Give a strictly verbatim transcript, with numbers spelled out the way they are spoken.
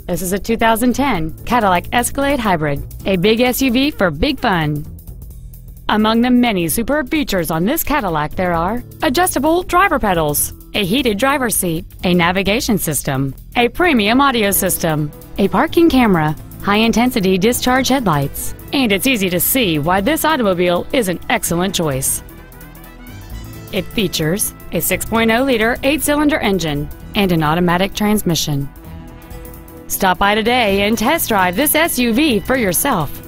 This is a two thousand ten Cadillac Escalade Hybrid, a big S U V for big fun. Among the many superb features on this Cadillac there are adjustable driver pedals, a heated driver's seat, a navigation system, a premium audio system, a parking camera, high-intensity discharge headlights, and it's easy to see why this automobile is an excellent choice. It features a six point oh liter eight-cylinder engine and an automatic transmission. Stop by today and test drive this S U V for yourself.